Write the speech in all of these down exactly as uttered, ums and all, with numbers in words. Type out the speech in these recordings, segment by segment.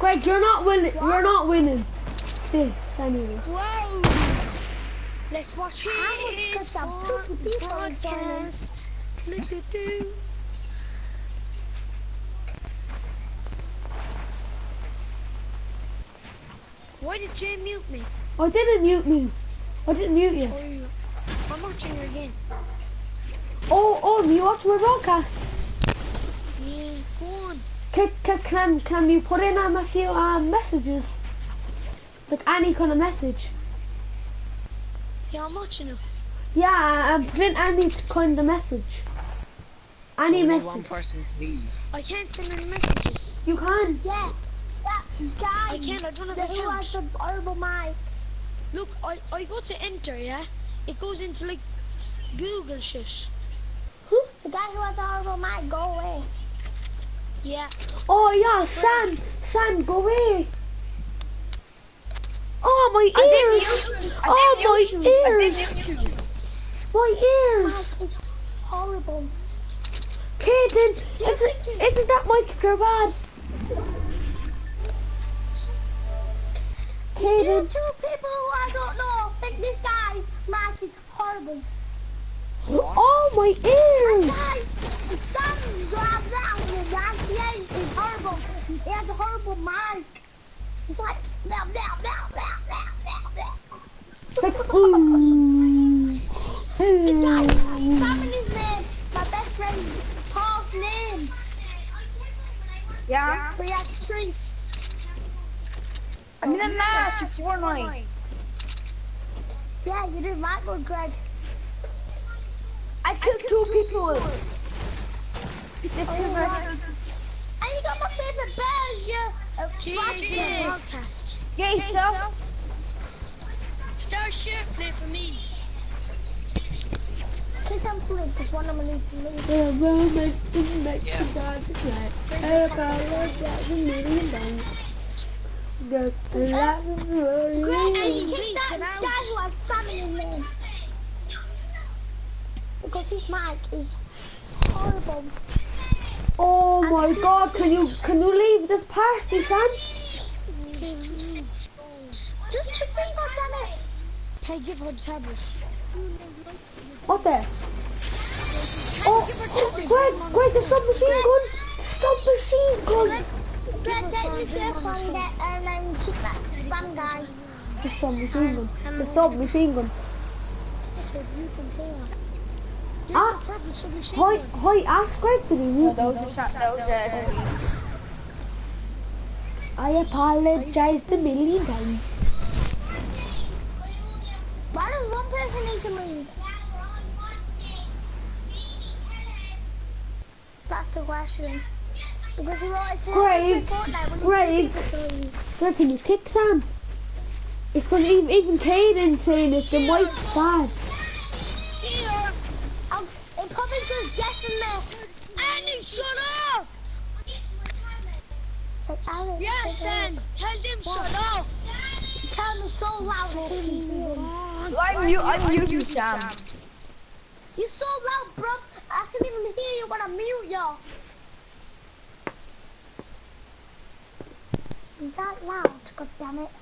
Greg, you're not winning. You're not winning this anyway. Whoa! Let's watch his broadcast. Why did Jay mute me? I didn't mute me. I didn't mute you. Oh, you. I'm watching you again. Oh, oh, you watch my broadcast? Yeah, go on. Can, can, can, can you put in um, a few um, messages? Like any kind of message? Yeah, I'm watching it. Yeah, um, put in any kind of message. Any Only message. one person's leave. I can't send any messages. You can. Yeah. That guy. I can't, I don't have the a who account. has the horrible mic. Look, I, I go to enter, yeah? It goes into like Google shit. Huh? The guy who has the horrible mic, go away. Yeah. Oh yeah, Sam, Sam, go away. Oh my ears! Oh my ears! My ears! Mic is horrible. Kaden, isn't, isn't that micro bad? You Kaden. two people who I don't know think this guy's mic is horrible. Oh my ears! Guys, Sam's grab that with ninety-eight is horrible. He has a horrible mic. It's like blah blah blah blah blah blah blah. Like ooh. The guy, Sam and his name, my best friend, Paul's name. Yeah. We have Priest. I'm in a match of Fortnite. Yeah, you did that good, Greg. I killed two people. Oh, right. And you got my favorite bears, yeah. Uh, Watching the broadcast. Yay, stuff. Start share play for me. Kiss and flip, because one of them needs to leave. The romance didn't make the God to fly. I got lost at a million times. Just a lot of Greg, and you worries. kick that guy who has Sam in his name. Because his mic is horrible. Oh my God! Can you can you leave this party, Sam? He's too sick. Just to think of damn it. Hey, give her the tablet. What there? Oh, Greg, Greg, the submachine gun! Submachine gun! Greg, get yourself on that and then kick that Sam guy. The submachine gun. The submachine gun. I said you can play on. Ah, There's a purple submachine hi, gun. hi, ask Greg to be No, mute. those are shot. Those are. I apologized a million times. Why does one person need to leave? That's the question. Because he wanted to Greg, leave Fortnite when Greg. he two people to leave. Greg, can you kick Sam? It's because even, even Kaden saying it, the mic's bad. Here. Um, it probably goes death in there. Annie, shut up! It's like, Alex, Yes, shut up. Sam. Tell them shut up. Tell me so loud I can't even hear him. I'm you. I'm you, you, Sam. You're so loud, bro. I can't even hear you when I mute you. Is that loud? God damn it.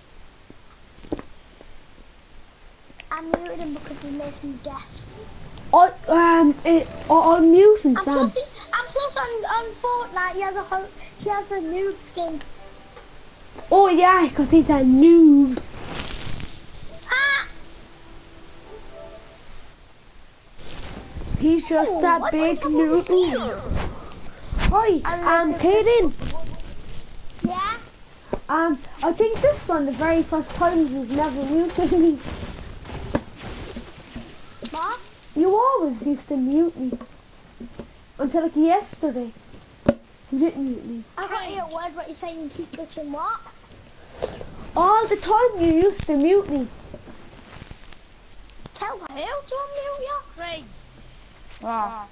I muted him because he's making me deaf. I, um, it, I, I'm muting And Sam. plus, he, and plus on, on Fortnite, he has a ho he has a noob skin. Oh yeah, because he's a noob. Ah! He's just Oh, that what big the fuck noob. is here? Hi, um, Kaden. Yeah? Um, I think this one, the very first time you've never muted me. What? You always used to mute me. Until like yesterday. You didn't mute me. I can't hear a word what you're saying. Keep glitching. What? All the time you used to mute me. Tell who to unmute you? Greg. Wow.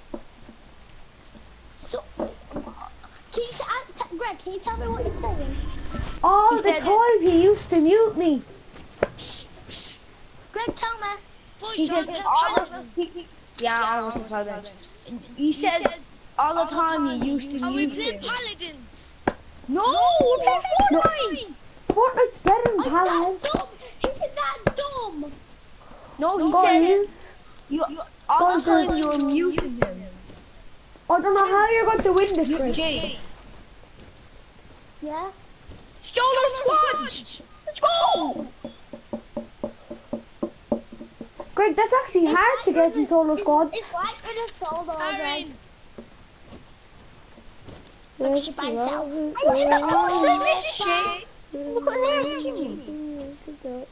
So, can you, uh, t Greg, can you tell me what you're saying? All He the said time you used to mute me. Shh, shh. Greg, tell me. Boys, He don't said get all paladin. the. Yeah, I was a paladin. You said all the time you used to Are we mute playing him. paladins? No, we're playing Fortnite. Fortnite's better than I'm Palace. that dumb. He's that dumb. No, he said Guys, you. All the Guys, time you were muting him. I don't know how you're going to win this, Greg. Jay, Yeah. stole our squads. Let's go. Greg, that's actually It's hard like to get with in solo it's- squads. It's like with a solo, Greg. Aaron, Look, she by herself. I should have posted this shit. Look at that.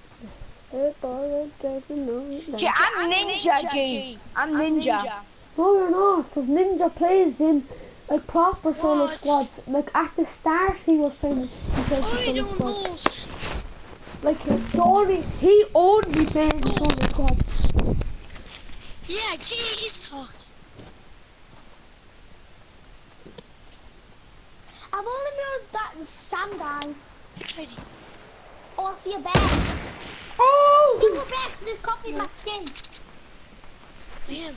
Jay, I'm Ninja, Jay. I'm Ninja. No, you're not, because Ninja plays in like proper solo What? squads. Like at the start, he was playing. He played I in solo don't squads. know. Like the only he only plays in solo squads. Yeah, Jay is talking. I've only moved that Sam guy. Ready. Oh, I see a bear. Oh! See a bear, just copied my skin. I am.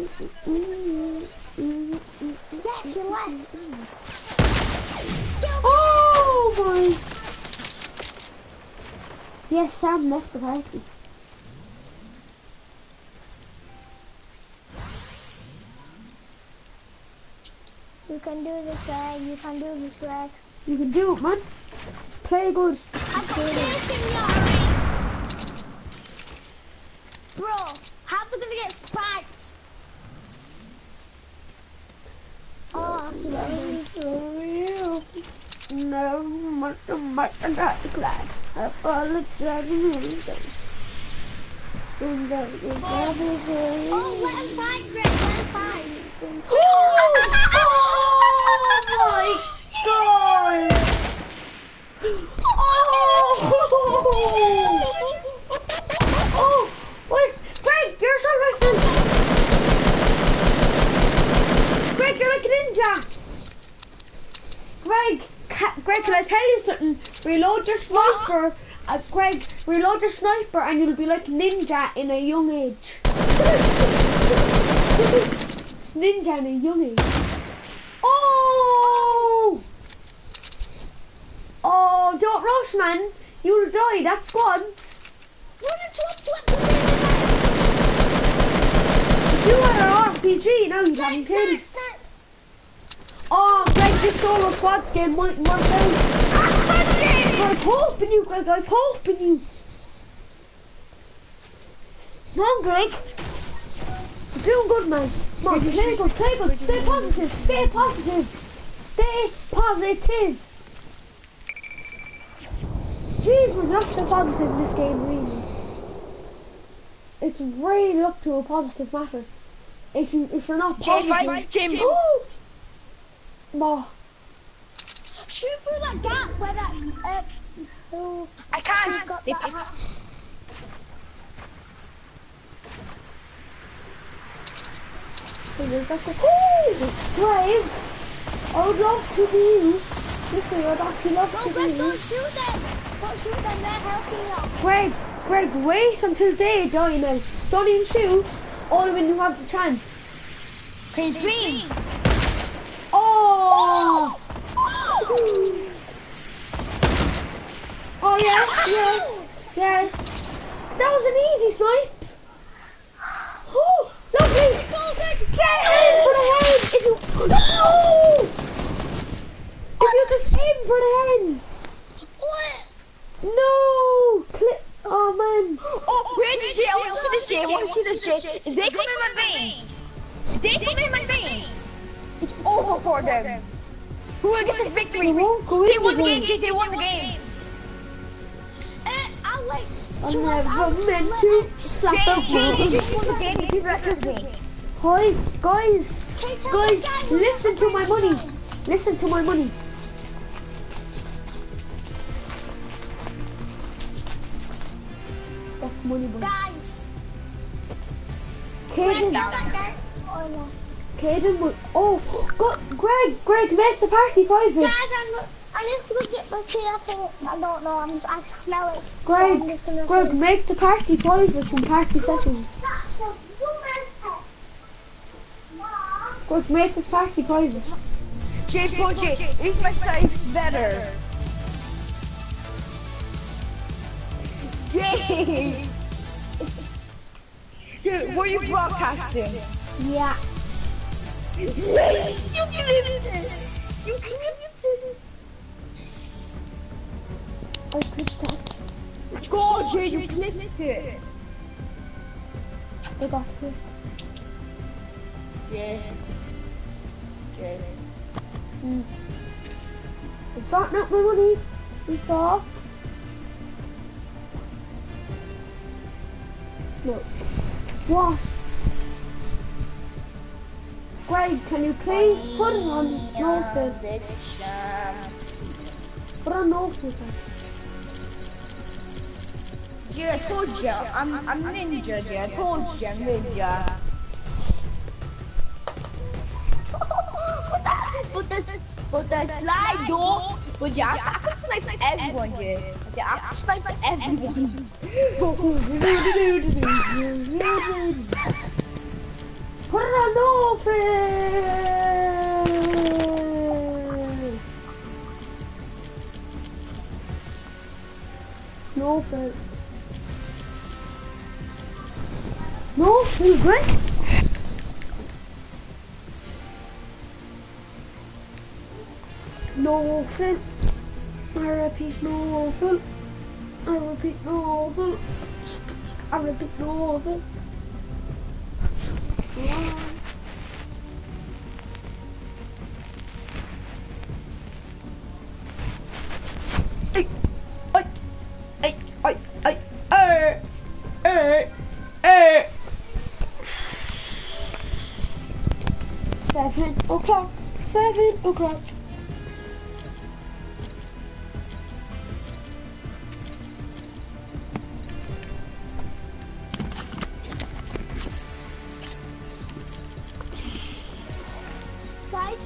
Yes, he left. Kill me. Oh my! Yes, Sam left the party. You can do this, Greg. You can do this, Greg. You can do it, man. Just play good. I've got this in your Bro, how are we gonna get spiked? Oh, I see what I mean. No, much, much, I'm not glad. I apologize. Oh, let him fight, Greg. Let him fight. Oh my god! Oh! Oh! Wait, Greg, you're so racist! Greg, you're like a ninja! Greg, ca Greg, can I tell you something? Reload your sniper, uh, Greg, reload your sniper and you'll be like ninja in a young age. Ninja in a young age. Oh! Oh, don't rush, man. You'll die. That's squads. If you had an R P G, now you'd have him killed. Oh, Greg, this solo squads game might work out. I'm hoping you, Greg. I'm hoping you. Come on, Greg. You're doing good, man. Come on, play good, play good. Stay positive, stay positive. Stay positive. Jeez, we're not so positive in this game, really. It's really up to a positive matter. If you, if you're not Jay, positive, fight Jim. oh, no. Shoot through that gap where that, uh, oh, I he's can't. got They that hat. Oh, Greg, I would love to be you. Listen, I'd actually love No, to Greg, be you. don't shoot them. Don't shoot them, they're helping you. Greg, Greg, wait until they die now. Don't even shoot, only when you have the chance. Can you please? Oh! Oh yeah, yeah, yeah. That was an easy snipe. Oh, lovely. Get in for the head. If you, no! If you just aim for the head. What? No! Clip. Oh man. Oh, where did Jay? I want to see this Jay. I want to see this Jay. If they come in my veins, if they come in my veins, it's over for them. Who will get the victory? They won't go They in won the the game, game. Jay. They won the game. Uh, I'll like, I'm never meant to slap Jay, the Jay, they ball. just won the game. You people are game. Hi, guys. Okay, tell Guys, the guy who listen has to the my best money. time. Listen to my money. That's money, boy. Guys. Greg, Caden, tell that guy. Oh, no. Caden would. Oh, go, Greg, Greg, make the party private. Guys, I'm, I need to go get my tea. I think, I don't know, I'm, I can smell it. Greg, So I'm just gonna Greg, say- make the party private in party settings. Greg, make this party private. Jay, Jay, go Jay. Is my size better? Jay! Dude, were you broadcasting? Yeah. Yes, you clipped it! You clipped it! I clicked that. Let's go, Jay, you clipped it! I got this. Jay. Jay. Mm. It's not not my money. We saw. No. What? Greg, can you please put it on no filter? Put on no filter. Yeah, I told you, I'm, I'm ninja, yeah, I told you, I'm ninja. But the, but the slide door, but yeah, I, I can snipe everyone, yeah. Yeah, I can snipe everyone. Put it on no filter. No filter. No filter. No fill. I repeat, no fill. I repeat, no fill. I repeat, no fill. Hey, hey, hey, hey, hey, hey, hey, hey. Seven o'clock. Seven o'clock. Guys.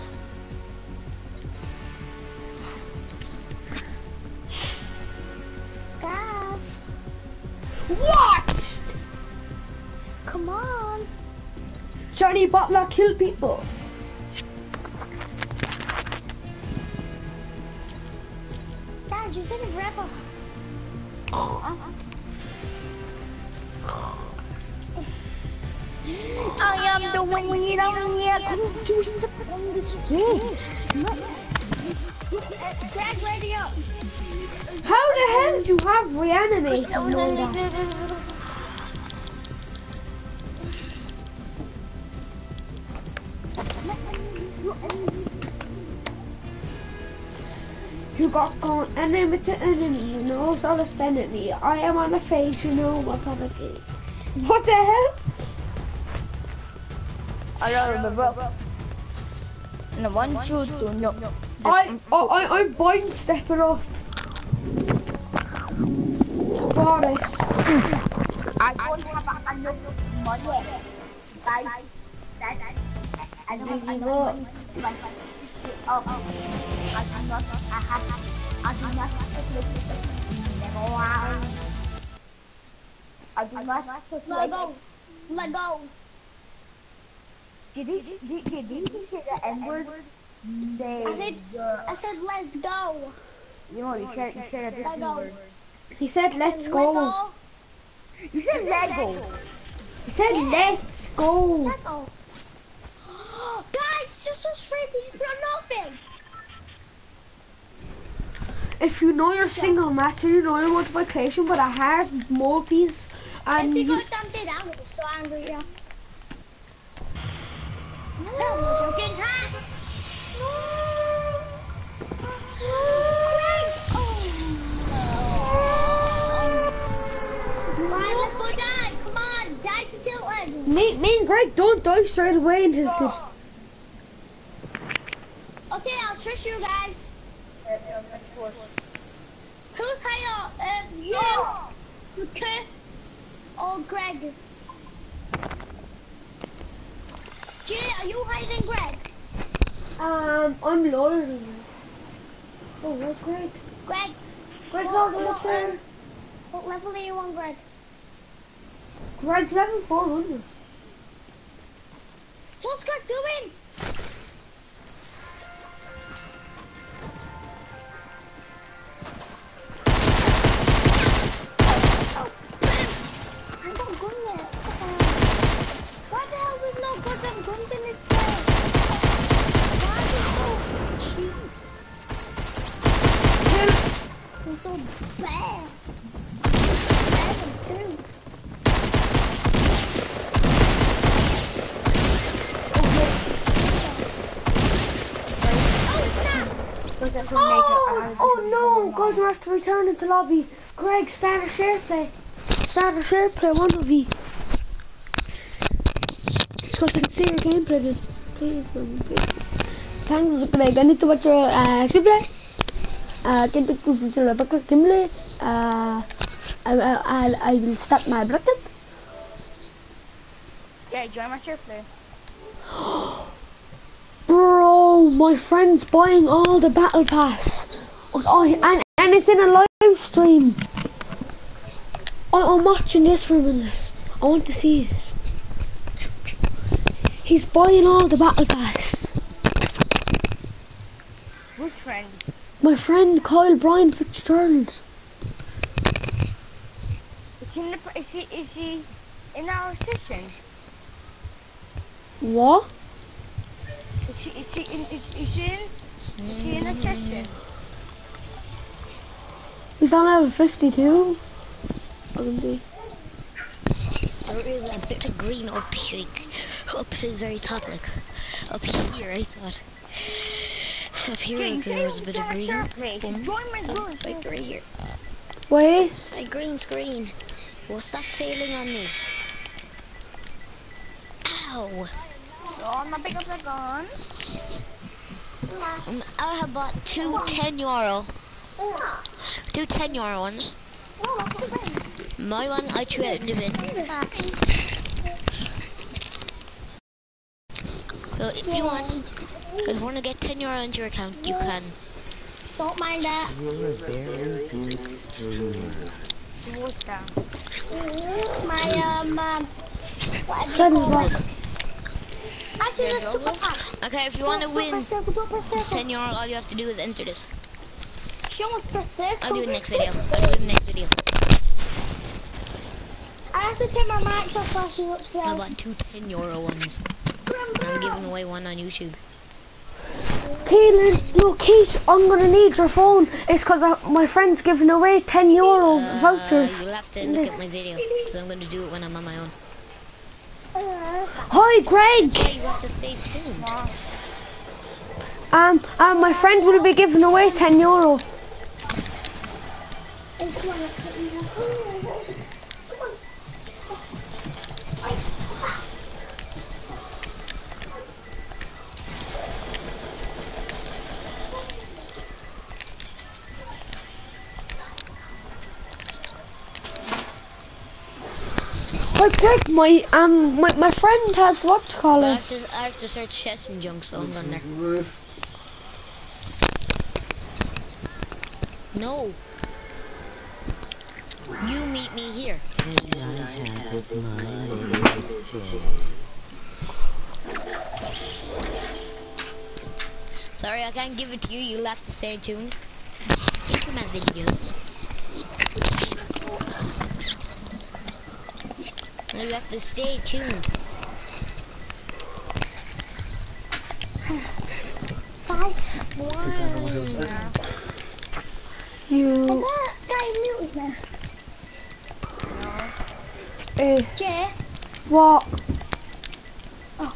Guys. What? Come on. Johnny Butler kill people. Guys, you said it forever. I am the winner, yeah, come to the Greg, ready up. How the hell did you have reanimation? You got gone enemy to enemy, you know, so to stand at me. I am on the face, you know what topic is. What the hell? I don't remember. No, one, two, two, no. I, I, I, I'm bind stepping up. Got it. I don't have enough money. Guys, guys, I don't have enough money. Oh, I do not, I have, I do not have to play this. Never mind. I do not have to play. Let go. Let go. Did he, did, did he say the N word? They, I said, I said, let's go. you know, you said, you said a Let N go. word. He said, let's Let go. go. You said Lego. He said, let's go. Let go. Guys, just so straight, you know nothing. If you know your single match and you know your multiplication, but I have multis and If you you, got them did, I was so angry, yeah. No, I'm joking, huh? Greg! Oh. Come on, let's go die. Come on, die to tilt legend. me, me and Greg don't die straight away into this. Okay, I'll trust you guys. Who's higher? Um, you? Okay. Or Greg? Jay, are you higher than Greg? Um, I'm lower than you. Oh, where's Greg? Greg, Greg's What- all the way what, up there. um, what level are you on, Greg? Greg's level four hundred. What's Greg doing? I'm so bad. Bad and good. Oh, oh no, guys, we have to return into lobby. Greg, start a share play. Start a share play, one of you. Just because I can see your gameplay, just please, man, please. Thanks, Greg. I need to watch your uh, share play. Uh, can take two pieces of breakfast gameplay. Uh, I, I, I will start my breakfast. Yeah, join my share play. Bro, my friend's buying all the battle pass. Oh, and, and it's in a live stream. I, I'm watching this for a minute. I want to see it. He's buying all the battle pass. Which friend? My friend Kyle Brian Fitzgerald. Is he in, the, is he, is he in our session? What? Is he, is he in, is, is he in, is he in a session? He's on level fifty-two. Wasn't he? There is a bit of green up here, up to the very top, like, up here, I thought. Up here, like, there was a bit of green. Boom. Join my group. Like, right here. Wait. My green screen. Well, stop failing on me. Ow. Oh, my pickups are gone. Um, I have bought two ten euro. Two ten euro ones. My one I threw out in the bin. So if you want, if you want to get ten euro into your account, you can. Don't mind that. You're a very good streamer. What's that? My, um, um, what do you Seven call it? bucks. Actually, let's super pack. Okay, if you want to Don't- don't win press circle, don't press circle. ten euro, all you have to do is enter this. She almost pressed circle. I'll do it next video. I'll do it next video. I have to turn my mic off while she's I upstairs. bought two ten euro ones. And I'm giving away one on YouTube. Keelan, no, Keith, I'm gonna need your phone. It's because my friend's giving away ten euro Uh, vouchers. You'll have to look at my video, because I'm going to do it when I'm on my own. Hi, Greg. That's why you have to stay tuned. Um, um, my friend will be giving away ten euro. Hi, Greg. My um, my my friend has what you call I it? have to, I have to search chest and junk, so I'm going there. No. You meet me here. And I have with my latest chain. Sorry, I can't give it to you. You'll have to stay tuned. Into my video. You have to stay tuned. Guys, You. is that guy muted now? Uh, Jay? what? Oh.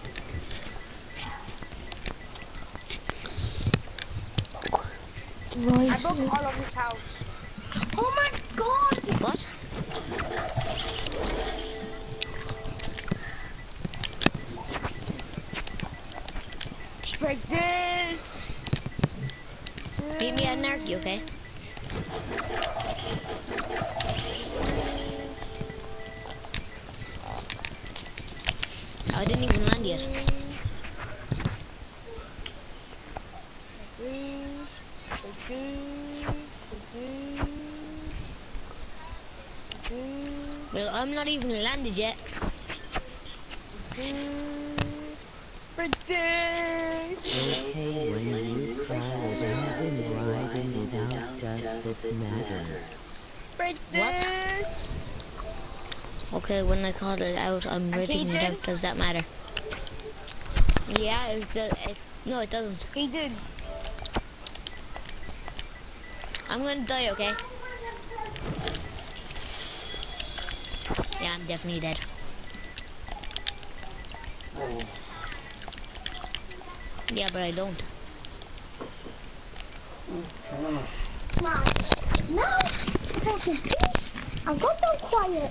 Right. I broke all of his house. Oh my god! What? Like this. Meet me at Narky, okay? Oh, I didn't even land yet. Well, I'm not even landed yet. For this. Okay, when you cry without and riding without dust, it matters. For this. Okay, when I call it out, I'm reading it out. Does that matter? Yeah, it, it, no, it doesn't. He did. I'm gonna die, okay? Yeah, I'm definitely dead. Yeah, but I don't. Right. Now, talking peace. I've got down quiet.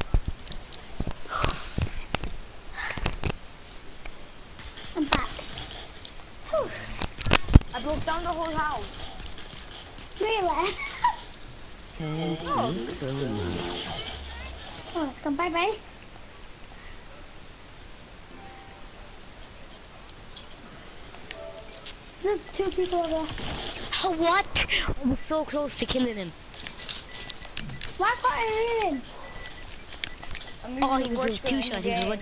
I'm back. Whew. I broke down the whole house. Really? Thank you so much. Oh, let's go. Bye bye. There's two people over there. Oh, what? I was so close to killing him. Why can't I hear him? I'm Oh, using he the was worst a two gun in shot. the He was game. one.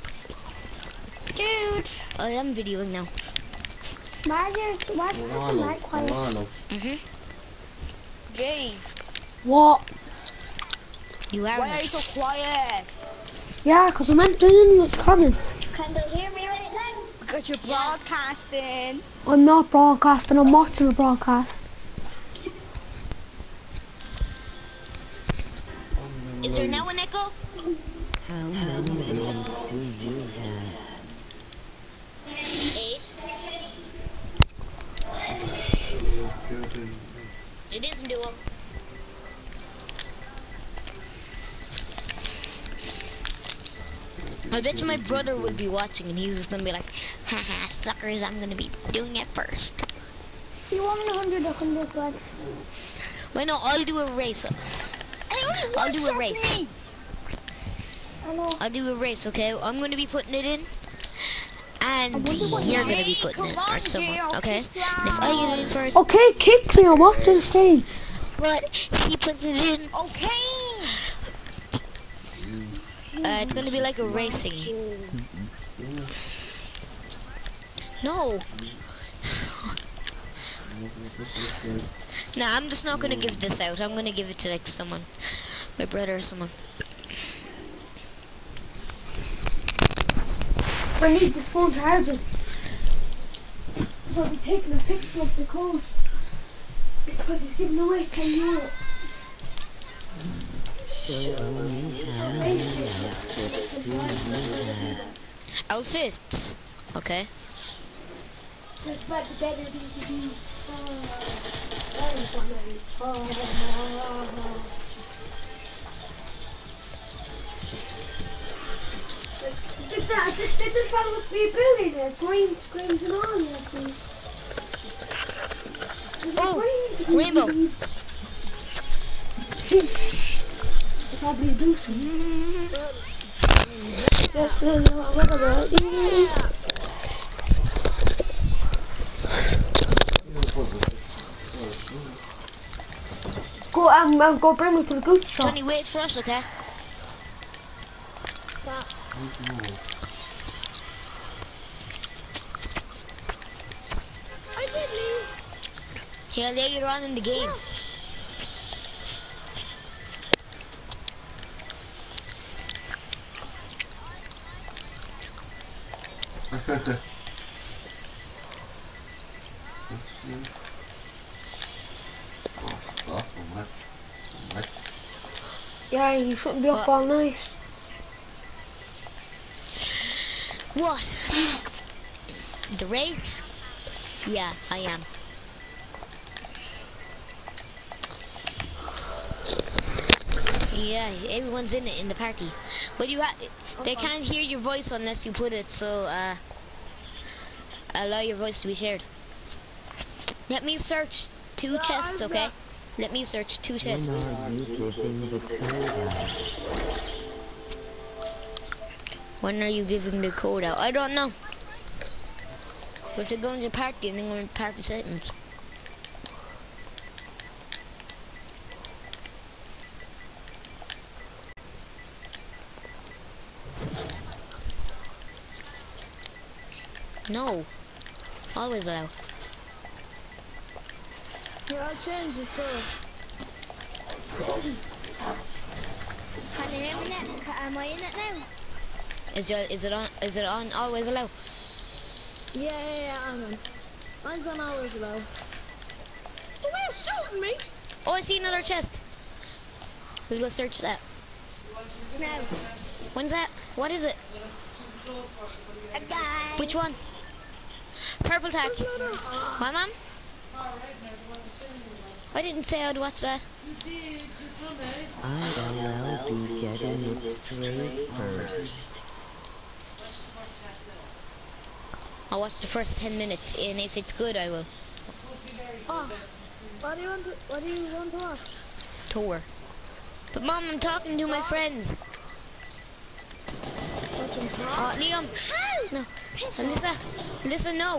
Dude. I am videoing now. Why is your, why is the light quiet? Mhm. Jay, What? You are. why are you so quiet? Yeah, because I'm entering in the comments. Can they hear me right now? Because you're broadcasting. I'm not broadcasting, I'm watching the broadcast. Is there now an echo? How many names do you have? Eight. It isn't dual. I bet you my brother would be watching and he's just gonna be like, haha, suckers, I'm gonna be doing it first. You want me a hundred or hundred blood? Wait, no, I'll do a race. I'll do a race. Me. I know. I'll do a race, okay? I'm gonna be putting it in. And wonder what you're you- gonna be Hey, putting come it, on, or someone, Jay, I'll okay? kick you And if I get it in first, Okay, kick me, I'm watching the stream. but if he puts it in, Okay. uh, it's gonna be like a racing. No. Nah, I'm just not gonna give this out. I'm gonna give it to like someone, my brother or someone. I need this phone charging. So I'll be taking a picture of the code. It's because he's giving away ten euro. So only how many outfits do you have? Outfits. Okay. That's about the better thing to do. Oh, that is funny. Oh, Did that? Did, did this one must be a building there? Green screens and all that things. Oh, rainbow. Probably do some. Yes, whatever. Go, um, um, go bring me to the Gucci shop. Tony, wait for us, okay? I did leave. Yeah, later on in the game. Yeah, you shouldn't be up all night. What? The raids? Yeah, I am. Yeah, everyone's in it in the party. But you have, they can't hear your voice unless you put it, so uh, allow your voice to be heard. Let me search two chests, okay? Let me search two When chests. are you giving the code out? When are you giving the code out? I don't know. But they're going to the party and they're going to party settings. No. Always allow. Yeah, I'll change it too. Can you hear me now? Ca- Am I in it now? Is your, is it on? Is it on? Always allow. Yeah, yeah, yeah, I'm on. Mine's on always low. Oh, they're shooting me. Oh, I see another chest. We'll go search that. No. When's that? What is it? A guy. Which one? Purple tack. What, Mom? I didn't say I'd watch that. I'll be getting it straight first. I'll watch the first ten minutes, and if it's good, I will. Oh, what do you want to, what do you want to watch? Tour. But Mom, I'm talking to my friends. Watching Uh, Liam. No. Alyssa. Alyssa, no.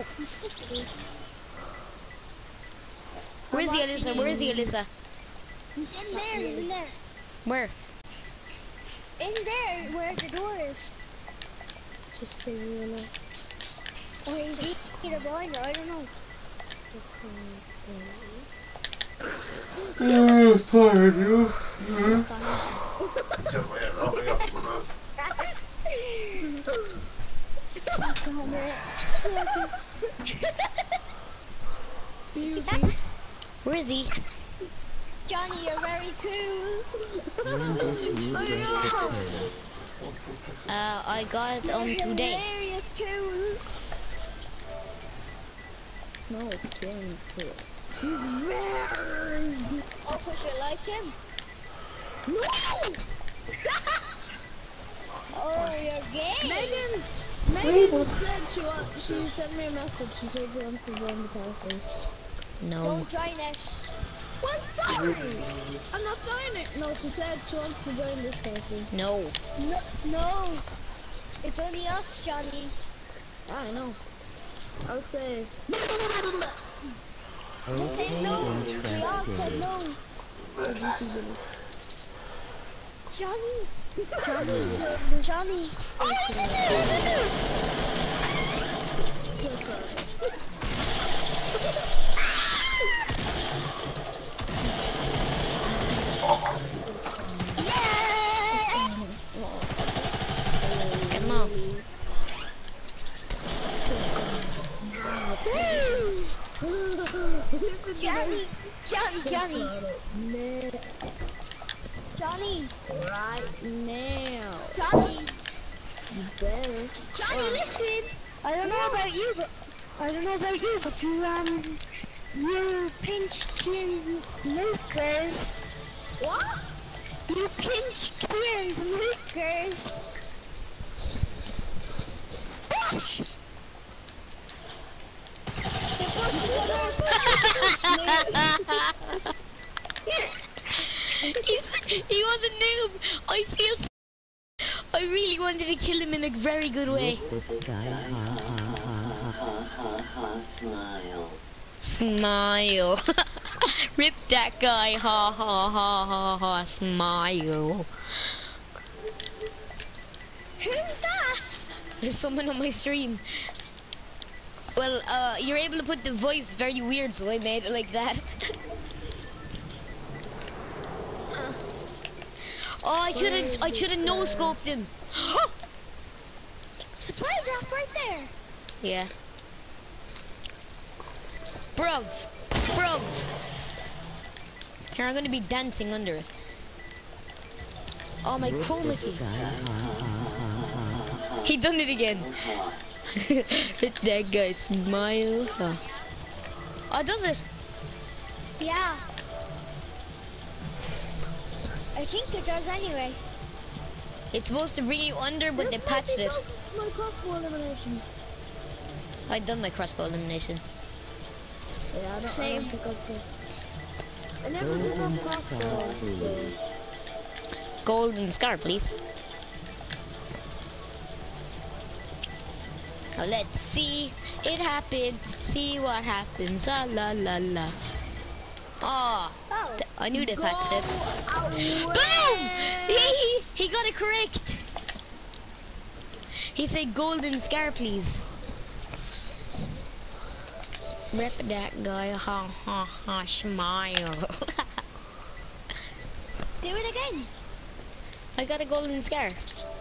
Where's the Alyssa? Where's the Alyssa? He's in there, he's in there. Where? In there, where the door is. Just so you know. Or he's in the blinder, I don't know. Oh, pardon you. Where is he? Johnny, you're very cool. When did you get the chance? Uh, I got it on You're today. hilarious cool. No, Ken's cool. He's very Oh, cause you like him? No! Oh, you're gay. Megan! Megan said she wants, she sent me a message. She said she wants to join the party. No. Don't join us. What? Sorry! I'm not joining. No, she said she wants to join this party. No. No, no. It's only us, Johnny. I know. I would say. We said no. We all said no. Did you see Jimmy? Johnny. Johnny. Johnny. Oh, he's in there. He's in there. Yeah. Come on. Johnny. Johnny. Johnny. Johnny. Right now. Johnny. You better. Johnny, listen. I don't know about you, but I don't know about you, but you um, you pinched Kieran's milkers. What? You pinched Kieran's milkers. Bush. He's, he was a noob. I feel. S I really wanted to kill him in a very good way. This guy, ha ha ha ha ha ha, smile. Smile. Rip that guy. Ha ha ha ha ha. Smile. Who's that? There's someone on my stream. Well, uh, you're able to put the voice very weird, so I made it like that. Oh, I should have, I should have no scoped him. Supply drop right there. Yeah. Bruv, bruv. Here, I'm gonna be dancing under it. Oh, my chroma key. He done it again. Let that guy smile. Oh, oh does it? Yeah. I think it does anyway. It's supposed to bring you under, but they patched it. My crossbow elimination. I done my crossbow elimination. Yeah, I don't, I Same. don't pick up the... I never pick up crossbow, so... Golden scar, please. Now let's see it happen. See what happens. La la la la. Oh, Oh. I knew they patched it. Away. Boom! He he got it correct. He said golden scar, please. Rip that guy. Ha ha ha. Smile. Do it again. I got a golden scar.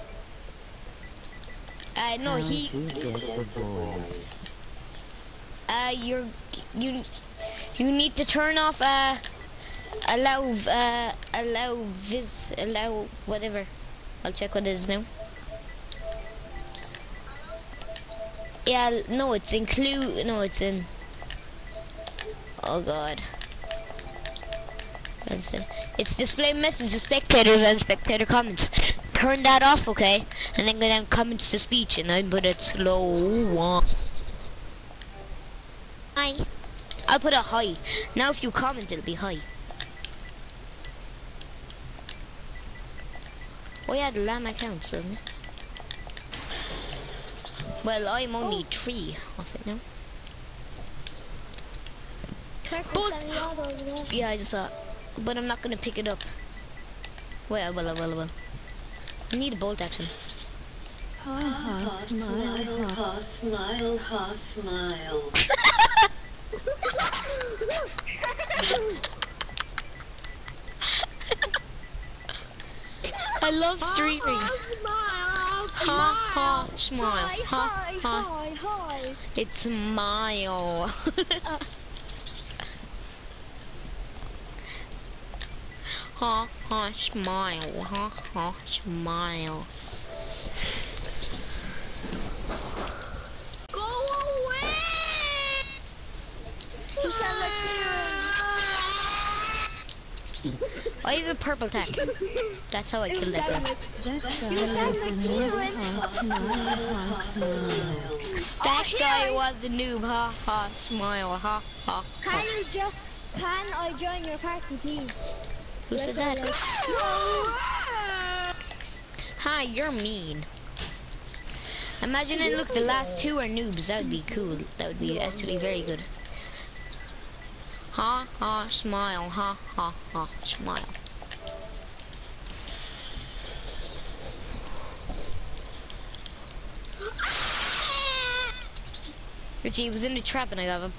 Uh, no, he. How'd you get the voice? Uh, you're you. You need to turn off uh Allow, uh, allow vis, allow whatever. I'll check what it is now. Yeah, no, it's include, no, it's in. Oh God. That's it. It's display message to spectators and spectator comments. Turn that off, okay? And then go down comments to speech, and I put it slow. Hi. I'll put a hi. Now if you comment, it'll be hi. Oh yeah, the llama counts, doesn't it? Well, I'm only oh. three of it now. But, yeah, I just saw it. But I'm not gonna pick it up. Wait, I will, I will, I will. I need a bolt action. Ha ha, smile, ha smile, ha smile. I love streaming. Ha ha, smile. Ha ha. It's smile. Ha ha, smile. Ha ha, smile. Go away! You sound like I have a purple tack. That's how I killed that guy. That guy was the noob. Ha ha, smile. Ha ha. Can you jo can I join your party, please? Who said that? Hi, you're mean. Imagine it. Look, the last two are noobs. That would be cool. That would be actually very good. Ha ha, smile. Ha ha ha, smile. Richie was in the trap and I got him.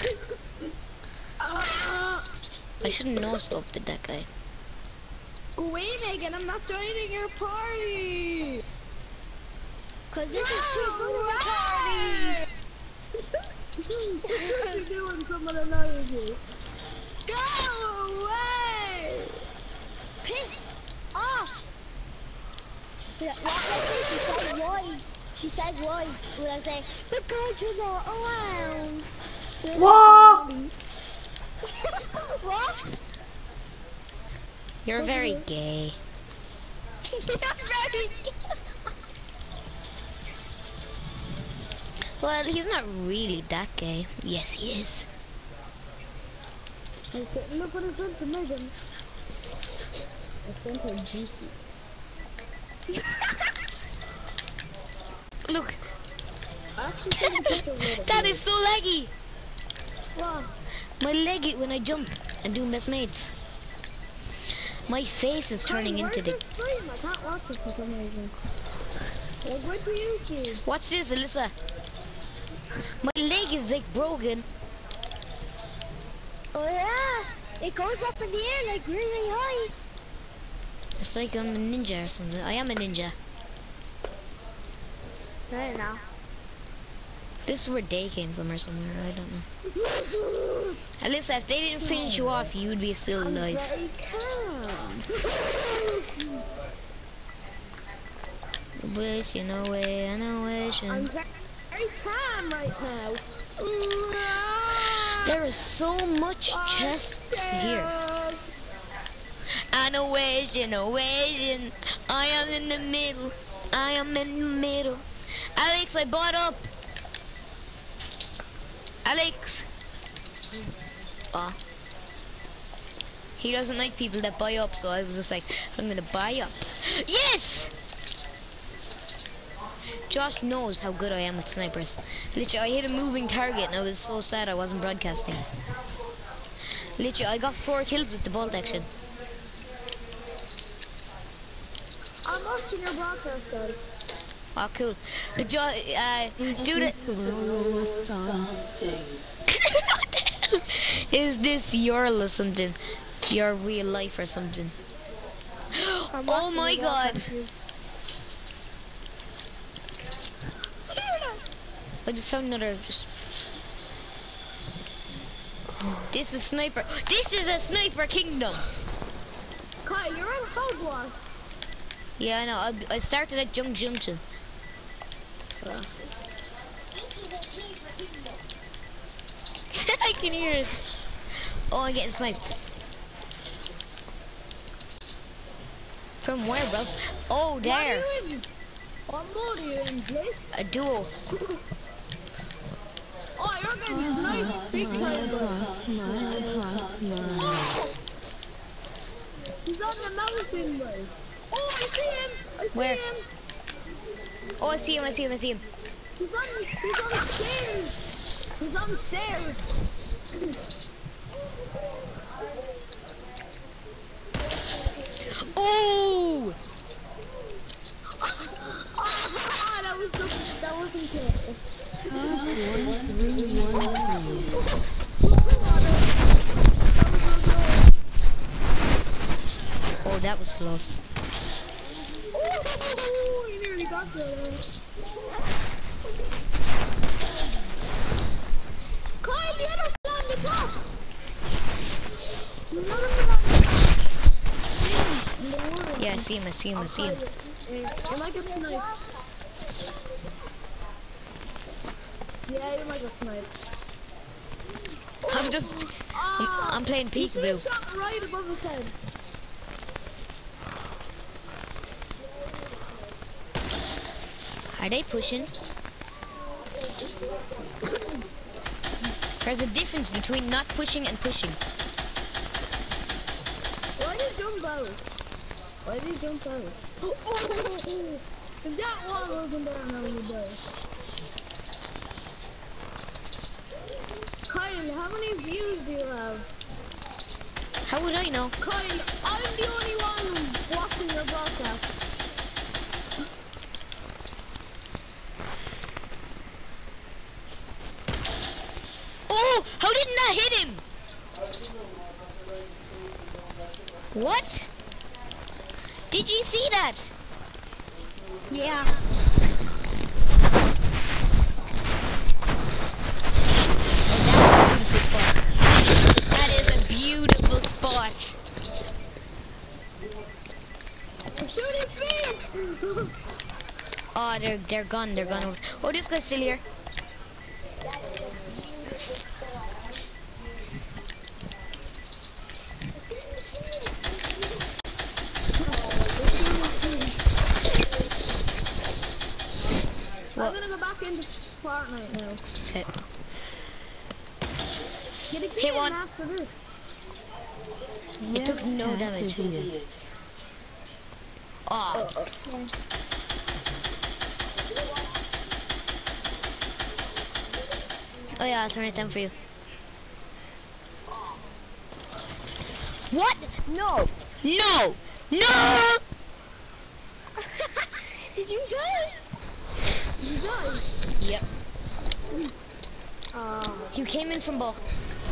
I should have no-scoped that guy. Go away, Megan, I'm not joining your party! Cause this is too good of a party! What are you doing, someone annoys you? Go away! Piss off! Yeah, she said why? She said why? Would I say, because you're not around? What? What? You're very gay. You're very gay. Well, he's not really that gay. Yes, he is. I said, look what it says to Megan. I sent her juicy. Look. That is so laggy. What? My leg it when I jump and do best mates. My face is turning Hey, into the. Stream? I can't watch it for some reason. Like, wait for YouTube. Watch this, Alyssa. My leg is like broken. Oh yeah, it goes up in the air like really high. It's like I'm a ninja or something. I am a ninja. I don't know. This is where they came from or somewhere. I don't know. Alyssa, if they didn't finish you off, you would be still alive. Very calm. Wishing away and a wishing. I'm very, very calm right now. There is so much chests here. And a wishing, a wishing. I am in the middle. I am in the middle. Alex, I bought up. Alex. Oh. He doesn't like people that buy up, so I was just like, I'm gonna buy up. Yes! Josh knows how good I am with snipers. Literally, I hit a moving target and I was so sad I wasn't broadcasting. Literally, I got four kills with the bolt action. I'm watching your broadcast, guys. Oh, cool. Uh, jo uh, dude, is this your or something? Your real life or something? Oh my god! I just found another. Just... This is sniper. This is a sniper kingdom. Kyle, you're on Hogwarts. Yeah, I know. I, I started at Junk Junction. Uh. I can hear it. Oh, I'm getting sniped. From where, bro? Oh, there. What are you in? What mode are you in, Blitz? A duel. Oh, you're getting sniped big time, bro. Oh! He's on the mountain, bro. Oh, I see him. I see Where? him. Oh, I see him, I see him, I see him. He's on, he's on the stairs. He's on the stairs. Oh! Oh, that was the, that wasn't good. Oh, that was close. Oh, you nearly got there. Kyle, the other one on the top. The other one on the top. In the water. Yeah, I see him, I see him, I see him. You might get sniped. Yeah, you might get sniped. I'm just, I'm, I'm playing peekaboo. He shot right above his head. Are they pushing? There's a difference between not pushing and pushing. Why did he jump out? Why did he jump out? Oh, oh, oh, oh. If that wall wasn't there, now you die. Kyle, how many views do you have? How would I know? Kyle, I'm the only one watching your broadcast. Oh, how didn't that hit him? What? Did you see that? Yeah. That is a beautiful spot. I'm shooting feet! Oh, they're they're gone. They're gone. Oh, this guy's still here. I'm gonna go back into Fortnite now. Okay. Get a Hit hit one. after this. It took no damage. Oh. Yes. Oh yeah, I'll turn it down for you. What? No. No. No. Did you die? Did you die? Yep. Uh, You came in from both.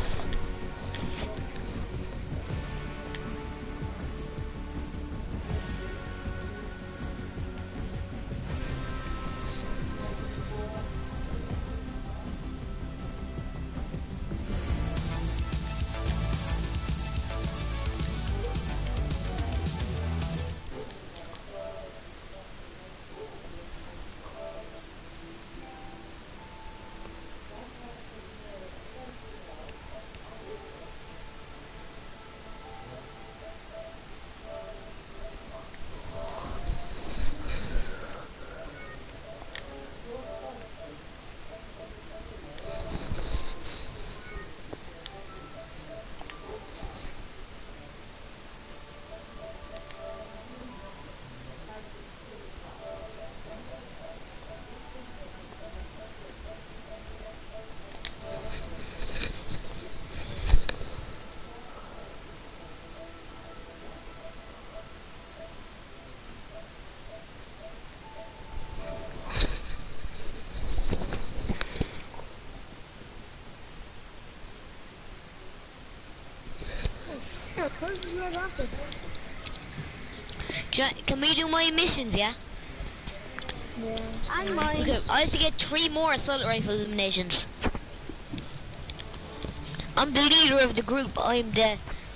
Can we do my missions, yeah? yeah. And mine. Okay, I have to get three more assault rifle eliminations. I'm the leader of the group. I'm the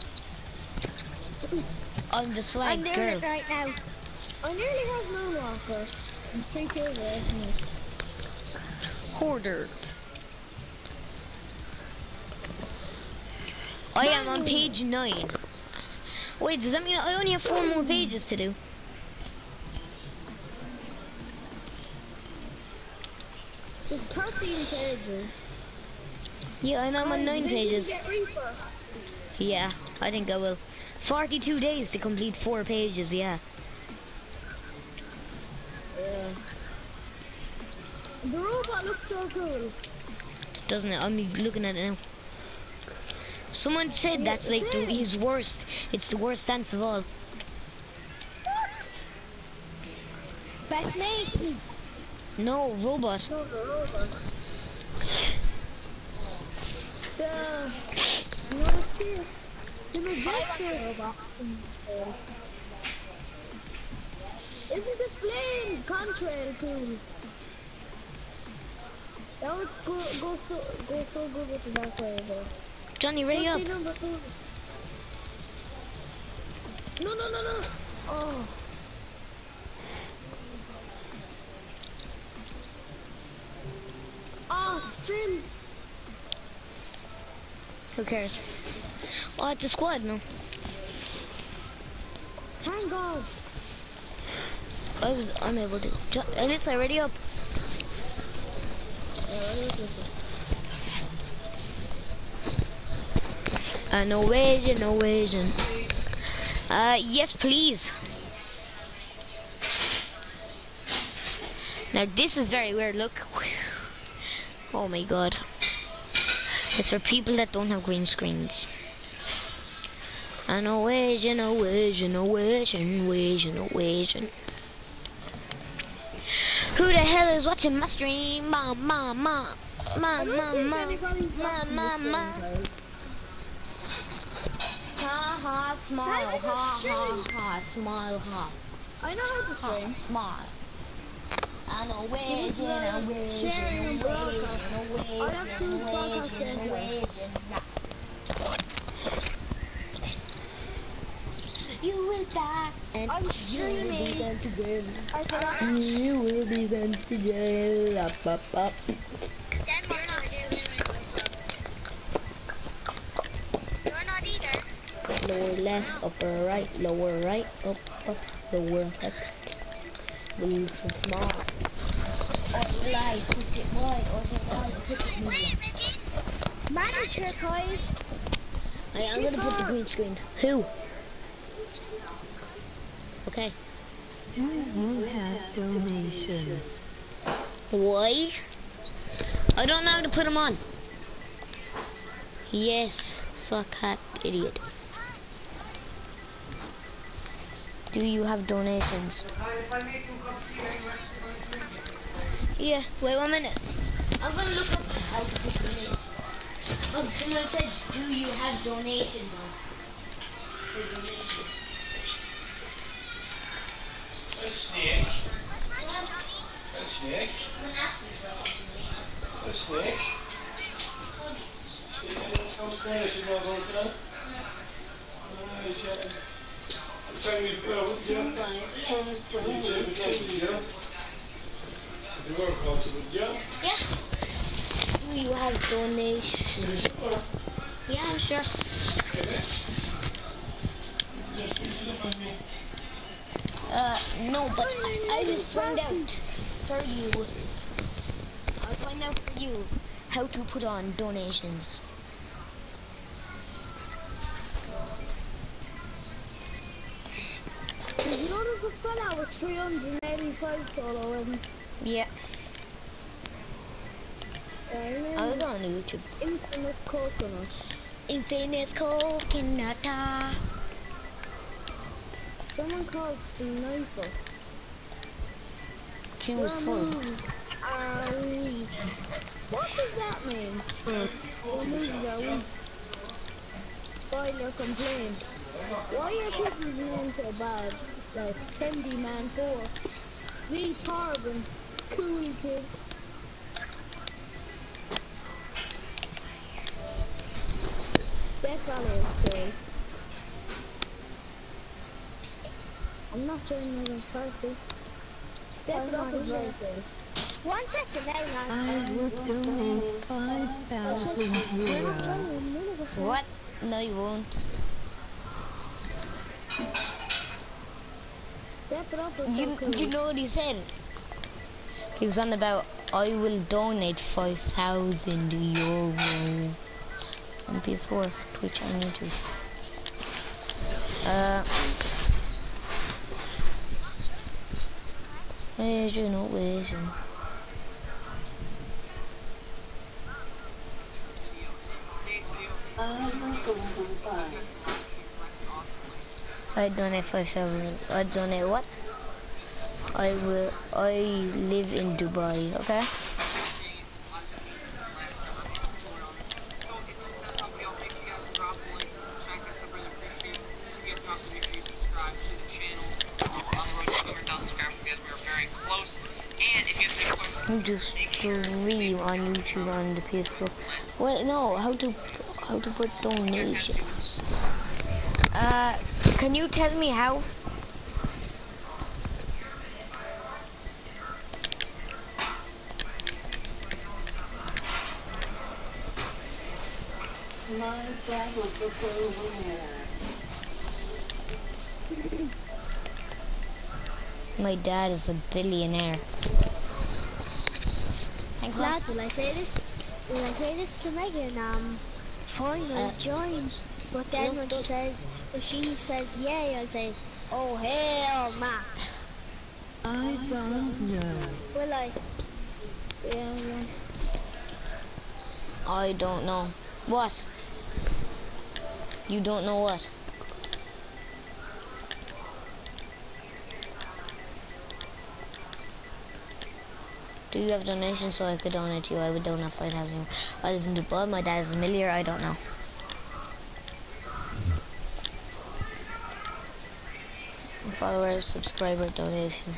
I'm the swag I'm doing girl. it right now. I nearly have Moonwalker. I'm three kills away from it. Hoarder. I am on page nine. Wait, does that mean I only have four more pages to do? There's thirteen pages. Yeah, and I'm on nine Did you pages. get Reaper? Yeah, I think I will. forty-two days to complete four pages, yeah. Yeah. The robot looks so cool. Doesn't it? I'm looking at it now. Someone said Yeah, that's like the, same. his worst. It's the worst dance of all. What? Best mates. No, robot. No, the robot. The... You know what's here? The Majestic robot. Isn't the Flames contrail cool? That would go, go so go so good with the Dark Raven. Johnny, ready up. Number two. No, no, no, no. Oh. Oh, it's Finn. Who cares? Oh, it's the squad, no. Thank God. I was unable to. Jo Alyssa, ready up. Uh, Norwegian, Norwegian. Uh, yes, please. Now this is very weird. Look. Oh my God. It's for people that don't have green screens. A Norwegian, Norwegian, Norwegian, Norwegian, Norwegian. Who the hell is watching my stream? Ma, ma, ma, ma, ma, ma, ma, ma, ma. Ha ha, smile, ha ha ha, smile, ha. I know how to stream. Smile. I know where's Yes, in, I uh, where's sharing in, and broadcast. I where's in, I'd have to do broadcast anyway. You will die, and I'm you will be streaming. sent to jail. I forgot. You will be sent to jail. Up, up, up. Then we're not doing it, so. You're not either. Lower left, upper right, lower right, up, up, lower left. Blue so small. Or light, put it wide, or light, put it medium. Wait, Vicky. Manager, guys. Hey, I'm gonna put the green screen. Who? Okay. Do you have donations? Why? I don't know how to put them on. Yes. Fuck that idiot. Do you have donations? Yeah, wait one minute. I'm gonna look up how to put donations. Oh, someone said, do you have donations on? For donations. A snake. What's funny, Johnny? A snake. Someone asked me if I have donations. A snake. Kom snel, als je maar gewoon kan. Kan je wel goed doen? Yeah. Do you have donations? Yeah, I'm sure. Uh, no, but I, I will find out for you. I'll find out for you how to put on donations. Did you know there's a fella with three hundred eighty-five solo wins? Yeah, Um, I'll go on YouTube. Infamous Coconut. Infamous coconut. Someone called Sniper. Q was Your full. moves are weak. What does that mean? Your moves are weak. Spoiler complaint. Why are people's names so bad? Like Tendy Man four. V Carbon. Cool Kid. Sally is cool. I'm not joining Megan's party. Step it up is very cool. One second now, lads. I would donate five thousand We're not euros. joining, none of us are. What? No, you won't. Step it up is so You, cool. you know what he said? He was on about, I will donate five thousand euro on P S four, Twitch, and YouTube. Uh, there's your notification. I donate five thousand. I donate what? I will. I live in Dubai. Okay. You just stream on YouTube on the P S four. Wait, no. How to how to put donations? Uh, can you tell me how? My dad was the winner. My dad is a billionaire. Thanks, man. Lads, will I say this? Will I say this to Megan? Um, fine, I'll Uh, join. But then no, when she don't. says, when she says yay, I'll say, oh hell nah. I don't know. Will I? Yeah, yeah. I don't know. What? You don't know what? Do you have donations so I could donate to you? I would donate five thousand. I live in Dubai. My dad is a millionaire. I don't know. Followers, subscriber, donation.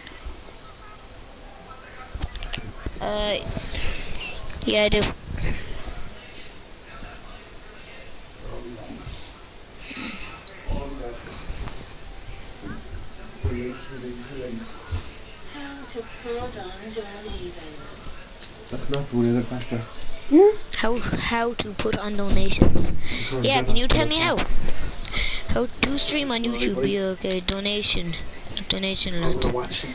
Uh, yeah, I do. That's not really the factor. How how to put on donations? Yeah, can you tell me how? How to stream on YouTube? Be okay. Donation, donation alert. watching.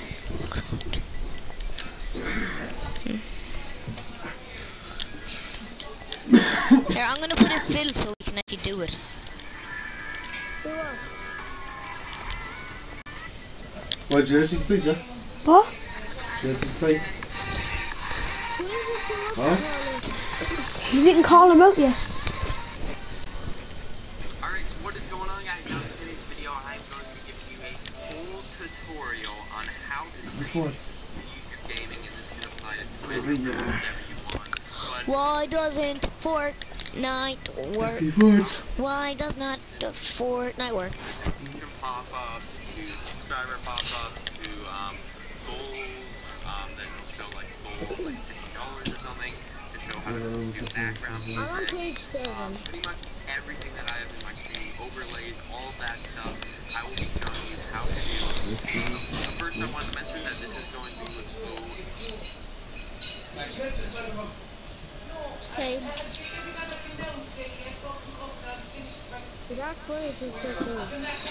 Here, I'm gonna put it filled so we can actually do it. Do what? What, Jersey pizza? What? Jersey plate? Do you know what Huh? Huh? You didn't call him out yet. Alright, so what is going on, guys? Now in today's video, I'm going to be giving you a full tutorial on how to Which stream one? YouTube gaming in this two-sided Twitch, Yeah. whatever you want. But Why doesn't Fortnite work? Keyboards. Why does not the Fortnite work? you can pop up to subscriber pop-ups to um, goals, um, then it'll show like goals like sixty dollars or something to show how to do background I'm on music. page seven. Um, pretty much everything that I have in my stream, overlays, all of that stuff, I will be showing you how to do. But first I wanted to mention that this is going to be with Food. Same. The dark bullet is so cool.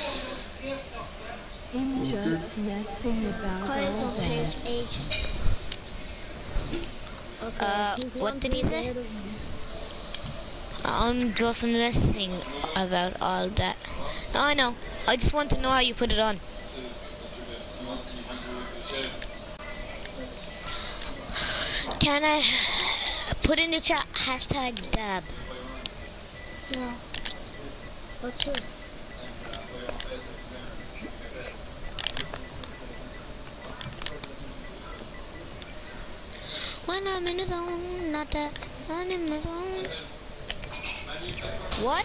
I'm just messing about Click all on page that. eight. Okay, Uh, he's what one did he page say? ahead of me. I'm just listening about all that. No, I know. I just want to know how you put it on. Can I put in the chat hashtag dab? Yeah. What's this? When I'm in the zone, not that I'm in my zone. What?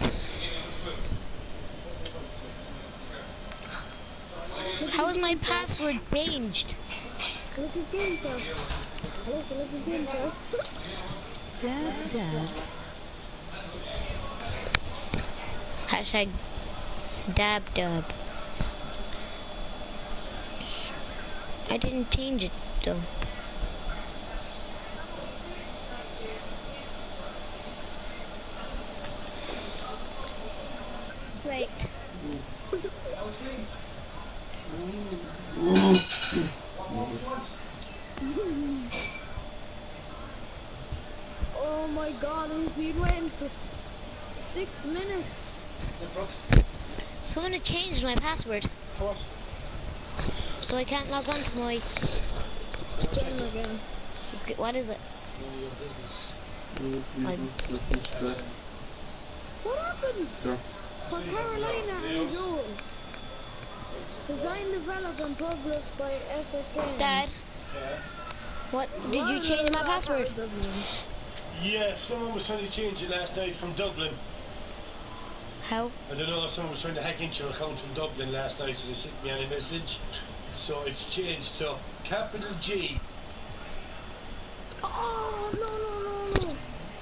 How is my password changed? Look at game though. Look, look at game though. Dad, Dad. Hashtag dab dub. I didn't change it though. Wait. Oh my god, we've been waiting for s six minutes. Someone had changed my password. What? So I can't log on to my... Game again. What is it? My... What happened? No. For Carolina and Joel. Design, develop, and progress by Epic Games. Dad, what? Did you change my password? Yeah, someone was trying to change it last night from Dublin. How? I don't know if someone was trying to hack into your account from Dublin last night, so they sent me on a message. So it's changed to capital G. Oh, no, no, no, no.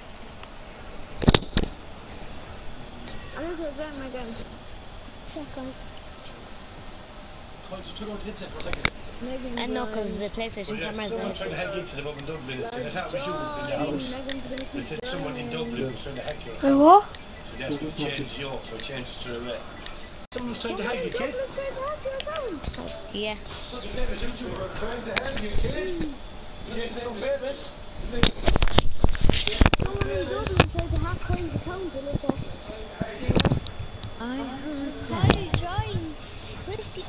I'm going to run my gun. Check on. Oh, just put on the headset for a second. Megan I know, because the PlayStation Yeah, cameras someone are... trying to hack into the pub in Dublin. They said that was you in the house. Megan's gonna They keep said someone in Dublin was trying to hack your Wait, account. what? So that's what changed you, so I changed it straight away. Someone was trying to hack you, kid. Yeah. Such a famous YouTuber trying to hack you, kid. You didn't so famous. Someone in Dublin tried to hack Colin's account, Alyssa. I heard Try to join. Where's the...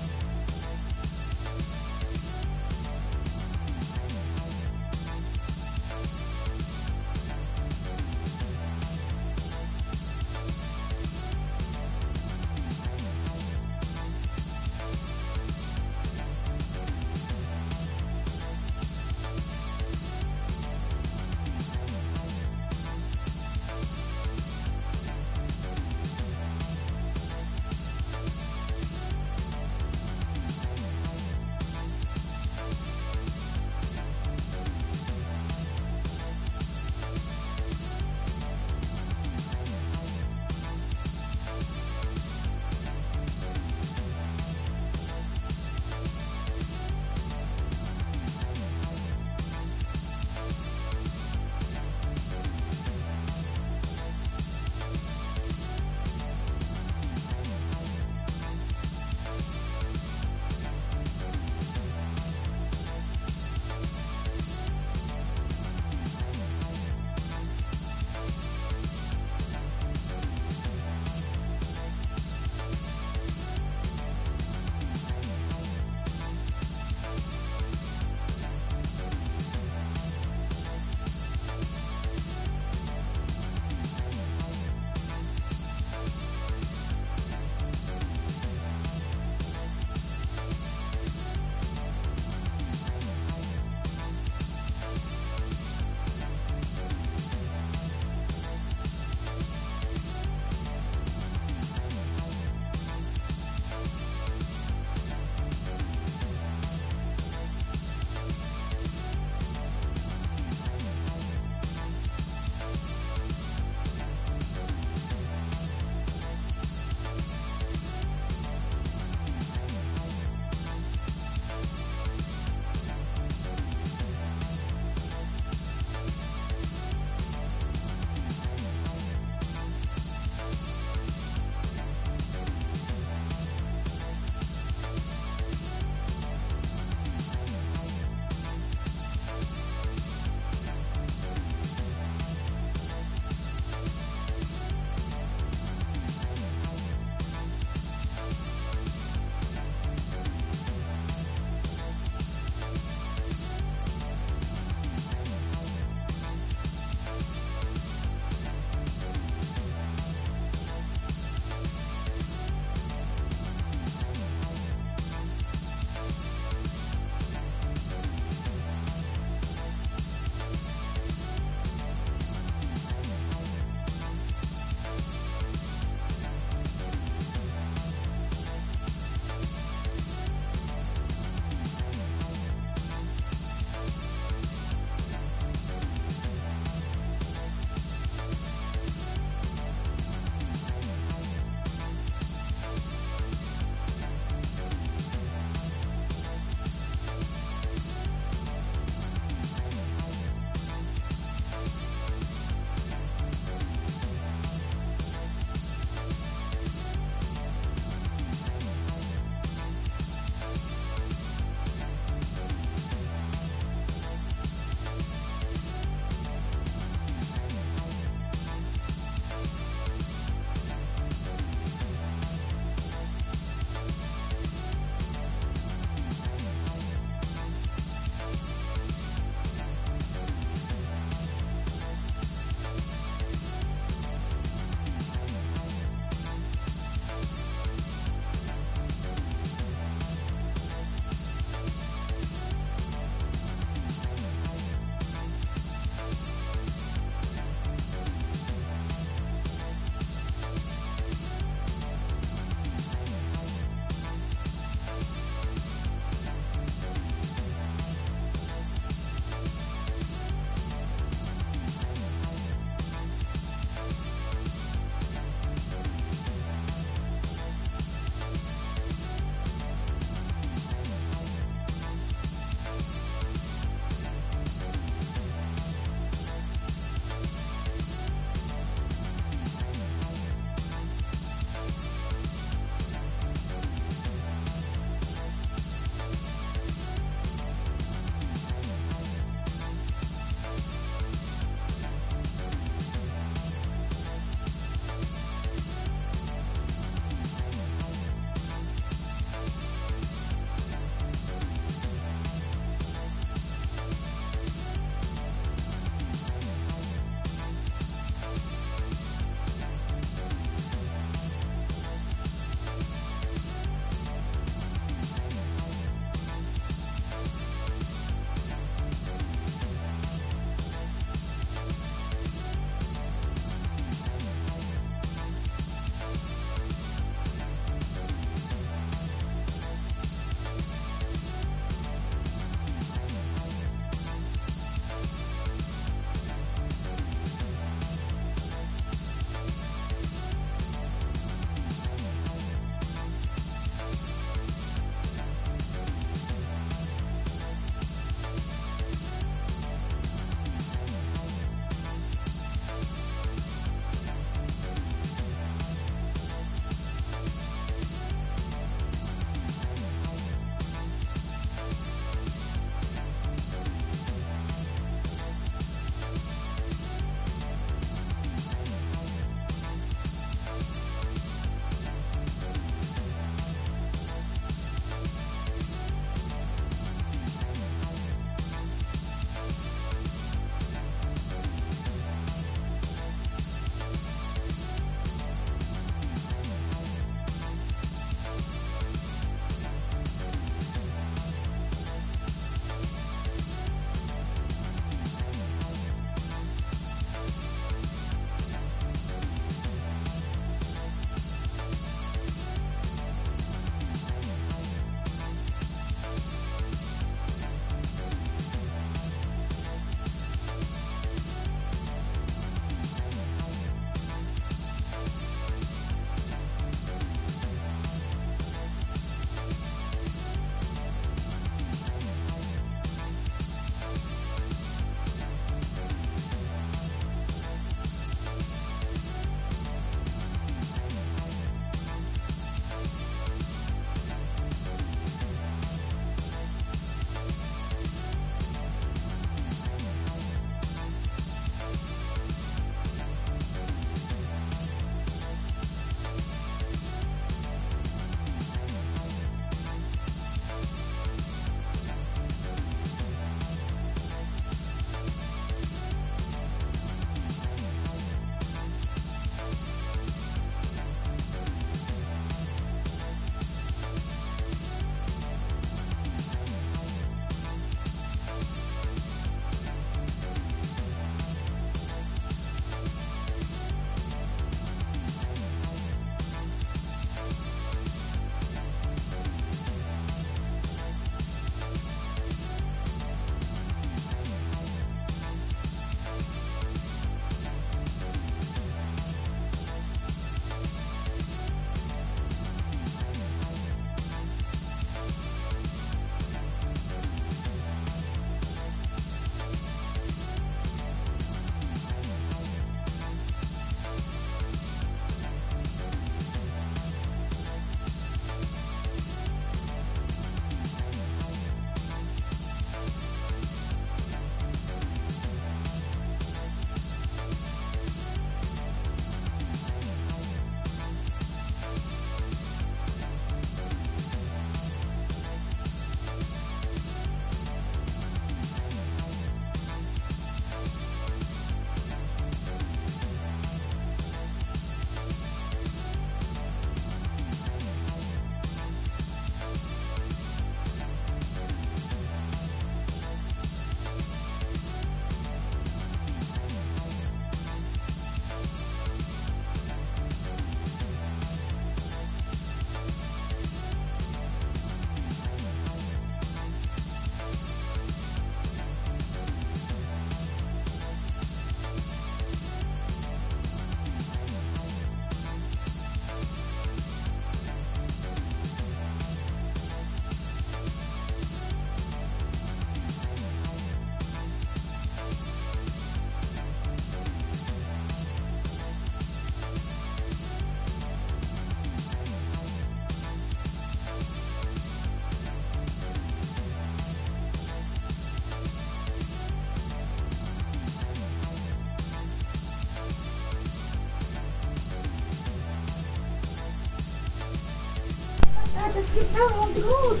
Let's get down on the road.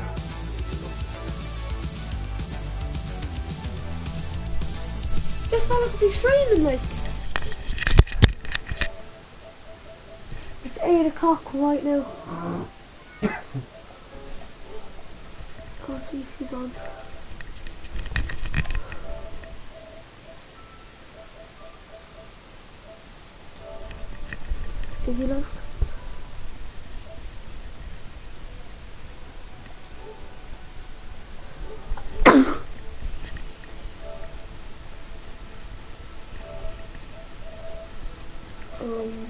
Just felt like to be streaming like. It's eight o'clock right now. Can't see if she's on. Did you love? um.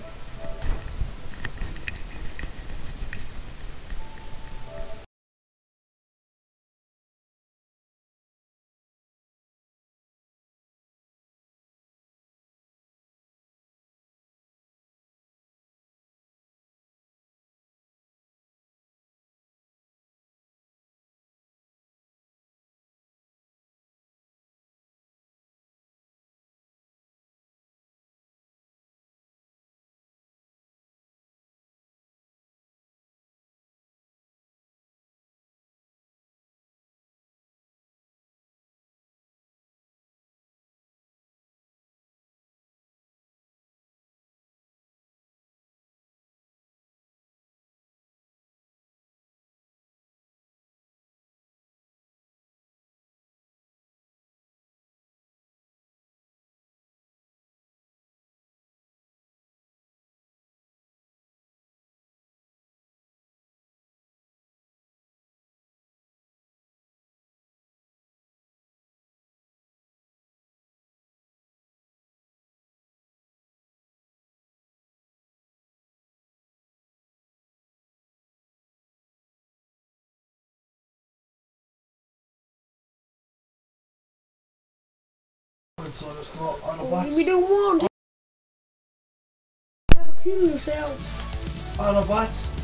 So let's go on a Oh, bats. we don't want to kill yourselves. On a bats.